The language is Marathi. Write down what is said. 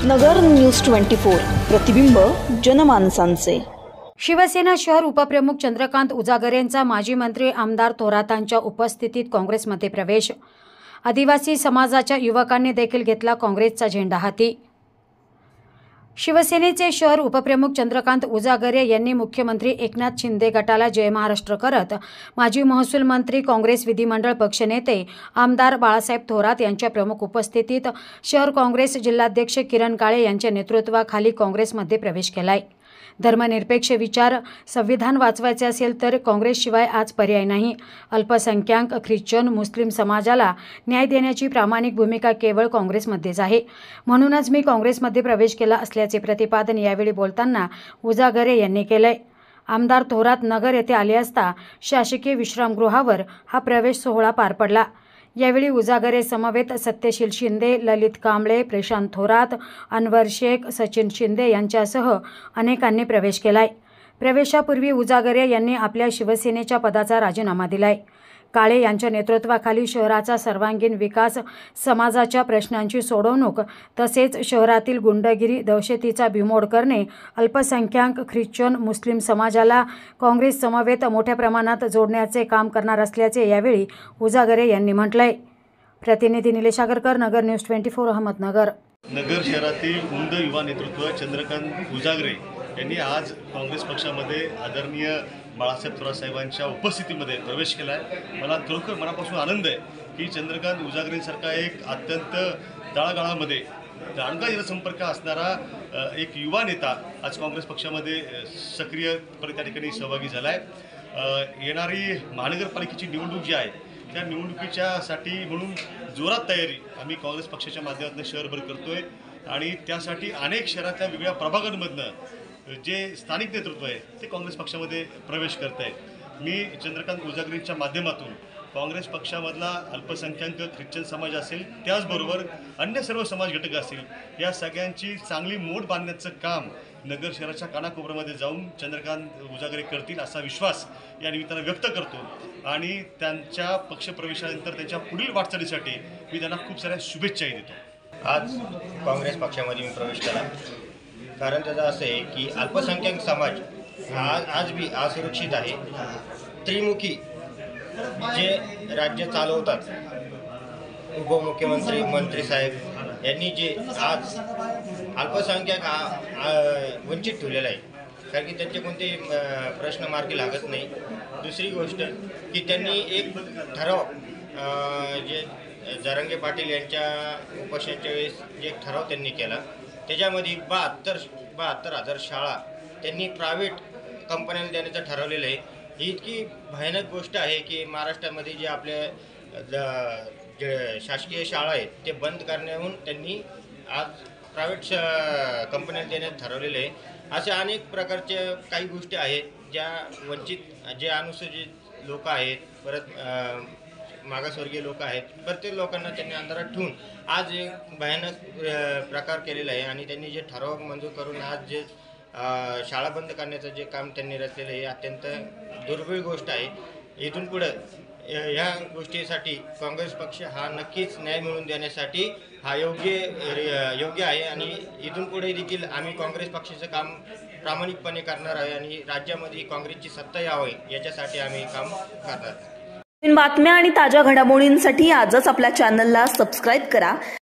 नगर न्यूज 24 प्रतिबिंब जनमानसांचे। शिवसेना शहर उपप्रमुख चंद्रकांत उजागरेंचा माजी मंत्री आमदार थोरातांच्या उपस्थितीत काँग्रेसमध्ये प्रवेश। आदिवासी समाजाच्या युवकांनी देखील घेतला काँग्रेसचा झेंडा हाती। शिवसेनेचे शहर उपप्रमुख चंद्रकांत उजागरे यांनी मुख्यमंत्री एकनाथ शिंदे गटाला जय महाराष्ट्र करत माजी महसूल मंत्री, काँग्रेस विधिमंडळ पक्षनेते आमदार बाळासाहेब थोरात यांच्या प्रमुख उपस्थितीत शहर काँग्रेस जिल्हाध्यक्ष किरण काळे यांच्या नेतृत्वाखाली काँग्रेसमध्ये प्रवेश केलाय। धर्मनिरपेक्ष विचार, संविधान वाचवायचे असेल तर काँग्रेसशिवाय आज पर्याय नाही। अल्पसंख्याक, ख्रिश्चन, मुस्लिम समाजाला न्याय देण्याची प्रामाणिक भूमिका केवळ काँग्रेसमध्येच आहे। म्हणूनच मी काँग्रेसमध्ये प्रवेश केला असल्याचे प्रतिपादन यावेळी बोलताना उजागरे यांनी केले। आमदार थोरात नगर येथे आले असता शासकीय विश्रामगृहावर हा प्रवेश सोहळा पार पडला। यावेळी उजागरे समवेत सत्यशील शिंदे, ललित कांबळे, प्रशांत थोरात, अनवर शेख, सचिन शिंदे यांच्यासह अनेकांनी प्रवेश केलाय। प्रवेशापूर्वी उजागरे यांनी आपल्या शिवसेनेच्या पदाचा राजीनामा दिलाय। काळे यांच्या नेतृत्वाखाली शहराचा सर्वांगीण विकास, समाजाच्या प्रश्नांची सोडवणूक तसेच शहरातील गुंडगिरी, दहशतीचा बिमोड करणे, अल्पसंख्याक, ख्रिश्चन, मुस्लिम समाजाला काँग्रेस समवेत मोठ्या प्रमाणात जोडण्याचे काम करणार असल्याचे यावेळी उजागरे यांनी म्हटलंय। प्रतिनिधी निलेश आगरकर, नगर न्यूज 24, अहमदनगर। नगर शहरातील उमद युवा नेतृत्व चंद्रकांत उजागरे यांनी आज काँग्रेस पक्षामध्ये आदरणीय बाळासाहेब थोरात साहेबांच्या उपस्थितीमध्ये प्रवेश केला आहे। मला खरोखर मनापासून आनंद आहे की चंद्रकांत उजागरेंसारखा एक अत्यंत तळागाळामध्ये जाणकार जनसंपर्क असणारा एक युवा नेता आज काँग्रेस पक्षामध्ये सक्रियपणे त्या ठिकाणी सहभागी झाला आहे। येणारी महानगरपालिकेची निवडणूक जी आहे त्या निवडणुकीच्यासाठी म्हणून जोरात तयारी आम्ही काँग्रेस पक्षाच्या माध्यमातून शहरभर करतोय आणि त्यासाठी अनेक शहरातल्या वेगळ्या प्रभागांमधनं जे स्थानिक नेतृत्व आहे ते काँग्रेस पक्षामध्ये प्रवेश करत आहे। मी चंद्रकांत उजागरेंच्या माध्यमातून काँग्रेस पक्षामधला अल्पसंख्याक, ख्रिश्चन समाज असेल, त्याचबरोबर अन्य सर्व समाज घटक असतील, या सगळ्यांची चांगली मोड बांधण्याचं काम नगर शहराच्या कानाकोपऱ्यामध्ये जाऊन चंद्रकांत उजागरे करतील असा विश्वास या निमित्तानं व्यक्त करतो आणि त्यांच्या पक्षप्रवेशानंतर त्यांच्या पुढील वाटचालीसाठी मी त्यांना खूप साऱ्या शुभेच्छाही देतो। आज काँग्रेस पक्षामध्ये मी प्रवेश केला कारण त्याचं असं आहे की अल्पसंख्याक समाज आज बी असुरक्षित आहे। त्रिमुखी जे राज्य चालवतात, उपमुख्यमंत्री, मंत्री साहेब यांनी जे आज अल्पसंख्याक वंचित ठेवलेलं आहे, कारण की त्यांचे कोणते प्रश्न मार्गी लागत नाही। दुसरी गोष्ट की त्यांनी एक ठराव जे जरांगे पाटील यांच्या उपोषणाच्या वेळेस जे ठराव त्यांनी केला त्याच्यामध्ये 72,000 शाळा त्यांनी प्रायव्हेट कंपन्यांना देण्याचं ठरवलेलं आहे। ही इतकी भयानक गोष्ट आहे की महाराष्ट्रामध्ये जे आपल्या जे शासकीय शाळा आहेत ते बंद करण्याहून त्यांनी आज प्रायव्हेट कंपन्यांना देण्याचं ठरवलेलं आहे। अशा अनेक प्रकारच्या काही गोष्टी आहेत ज्या वंचित, जे अनुसूचित लोक आहेत, परत मागासवर्गीय लोक आहेत, प्रत्येक लोकांना त्यांनी अंधारात ठेवून आज एक भयानक प्रकार केलेला आहे आणि त्यांनी जे ठराव मंजूर करून आज जे शाळा बंद करण्याचं जे काम त्यांनी रचलेलं आहे अत्यंत दुर्मिळ गोष्ट आहे। इथून पुढं ह्या गोष्टीसाठी काँग्रेस पक्ष हा नक्कीच न्याय मिळवून देण्यासाठी हा योग्य आहे आणि इथून पुढे देखील आम्ही काँग्रेस पक्षाचं काम प्रामाणिकपणे करणार आहे आणि राज्यामध्ये काँग्रेसची सत्ता यावी याच्यासाठी आम्ही काम करणार। बातम्या आणि ताज्या घडामोडींसाठी आजच आपल्या चॅनलला सबस्क्राईब करा।